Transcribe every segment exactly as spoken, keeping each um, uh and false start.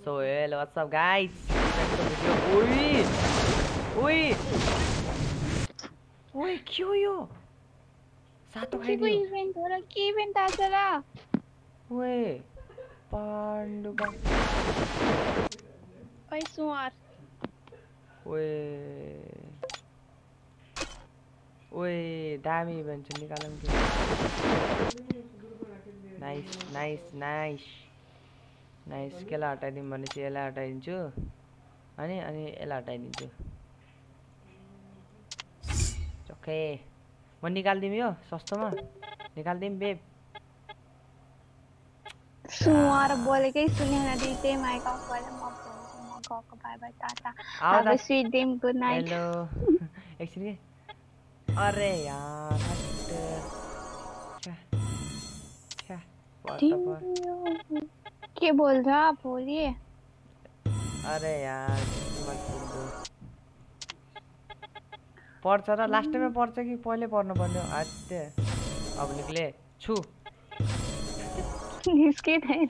So hello, what's up guys? Ui! Ui! Ui, के हो यो? सातो खाइदियो। के इभेन्ट हो र के इभेन्ट आज र? ओए, पाण्डुका। ओइ सुअर। ओए। ओए, दामी इभेन्ट छ निकालौँ कि? Nice, nice, nice. नाइस, केलाई हटाइदिउँ भनेपछि यसलाई हटाइदिन्छु। अनि अनि यसलाई हटाइदिन्छु। ओके। म निकाल्दिम यो सस्तोमा। निकाल्दिम बेब। सुअर बोलेकै सुनेन दिदी माइक अफ गरे म बोल्छु म गएको bye bye tata have a sweet dream good night hello एकछिन के अरे यार छ्या छ्या के बोल्छ भोलि अरे यार मत बुझ्दो पढ्छ र लास्टमै पढ्छ कि पहिले पढ्नु पर्ने हो आत्ते अब निक्ले छु निस्किदैन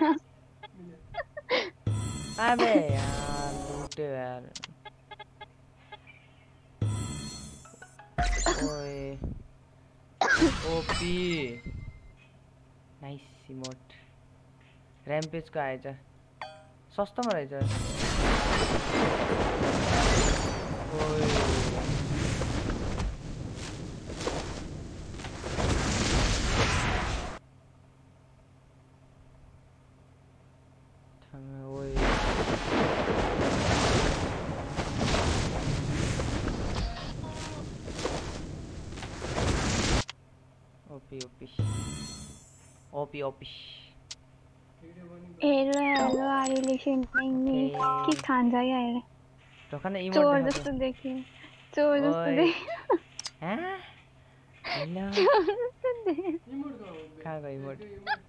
अबे यार लुट्यो यार ओए ओपी नाइस इमोट र्याम्पेजको आएछ सस्तोमा रहेछ ओए ओए OP OP OP OP hello hello are you listening me के खान्छ क्या अहिले ढोकान इमोट चोर जस्तो देखियो चोर जस्तो देखियो हैं हेलो कहाँ गयो emote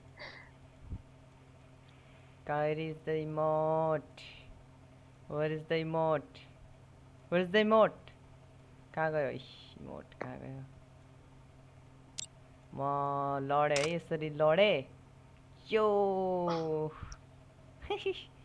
Where is the emote? Where is the emote? Where is the emote? कहाँ गयो इमोट कहाँ गयो म लडे है यसरी लडे यो